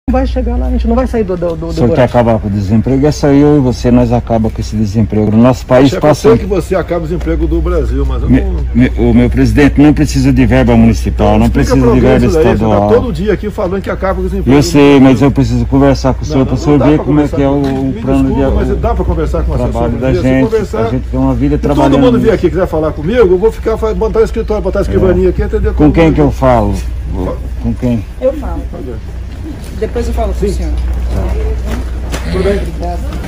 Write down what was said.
vai chegar lá, a gente não vai sair do O senhor quer acabar com o desemprego? É só eu e você, nós acabamos com esse desemprego. No nosso país passa... Eu sei que você acaba o desemprego do Brasil, mas eu não... O meu presidente não precisa de verba municipal, Então, não precisa de verba estadual. Você tá todo dia aqui falando que acaba com o desemprego. Eu sei, mas eu preciso conversar com o senhor para o senhor ver como é que é o plano de mas dá para conversar com o trabalho da gente. A gente tem uma vida trabalhando. Todo mundo vier aqui quiser falar comigo, eu vou ficar botar o escritório, botar a escrivaninha aqui, entendeu? Com quem que eu falo? Com quem? Eu falo. Depois eu falo com o senhor. Tudo bem?